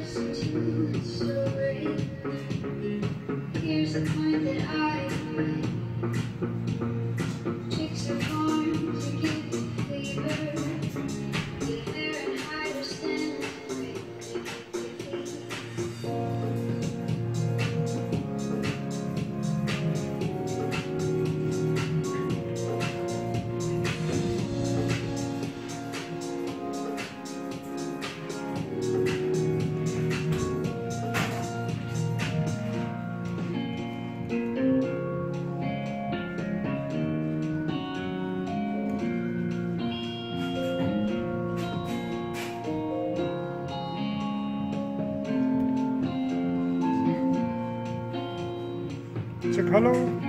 listen to the story. Here's the point that I made. Chicks are born to give the flavor. Get there and hide or stand away. Check hello.